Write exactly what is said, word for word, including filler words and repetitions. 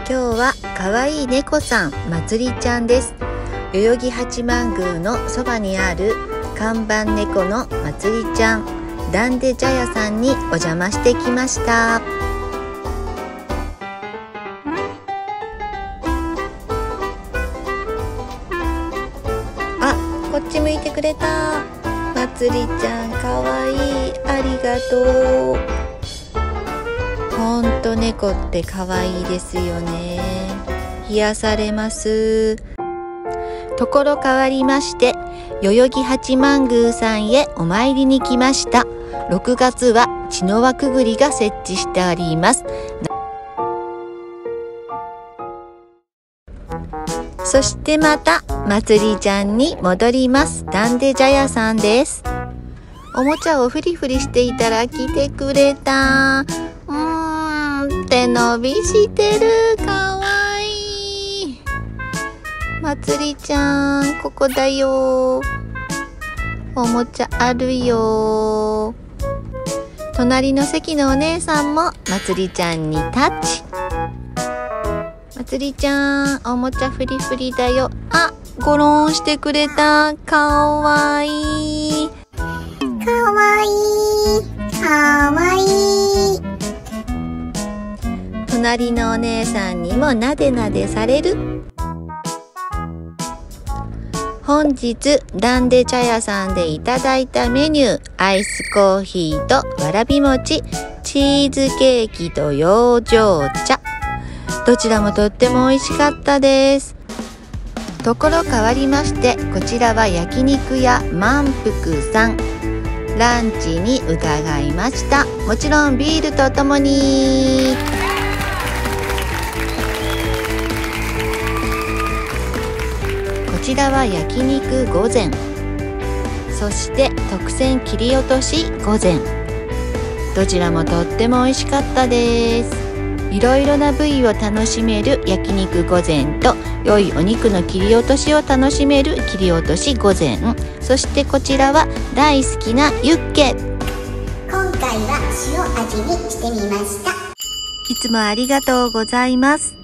今日はかわいい猫さんまつりちゃんです。代々木八幡宮のそばにある看板猫のまつりちゃんダンデ茶屋さんにお邪魔してきました。あ、こっち向いてくれた。まつりちゃんかわいい、ありがとう。ほんと猫ってかわいいですよね。癒されます。ところ変わりまして、代々木八幡宮さんへお参りに来ました。ろくがつは茅の輪くぐりが設置してあります。そしてまたまつりちゃんに戻ります。ダンデ茶屋さんです。おもちゃをフリフリしていたら来てくれた。うーん、手伸びしてる。かわいい。まつりちゃん、ここだよ。おもちゃあるよ。隣の席のお姉さんもまつりちゃんにタッチ。まつりちゃん、おもちゃフリフリだよ。あ、ゴロンしてくれた。かわいい。 かわいい。かわいい。 隣のお姉さんにもなでなでされる。本日ダンデ茶屋さんでいただいたメニュー、アイスコーヒーとわらび餅、チーズケーキと養生茶、どちらもとっても美味しかったです。ところ変わりまして、こちらは焼肉屋満腹さん、ランチに伺いました。もちろんビールとともに。こちらは焼肉御膳、そして特選切り落とし御膳、どちらもとっても美味しかったです。いろいろな部位を楽しめる焼肉御膳と、良いお肉の切り落としを楽しめる切り落とし御膳、そしてこちらは大好きなユッケ。 今回は塩味にしてみました。 いつもありがとうございます。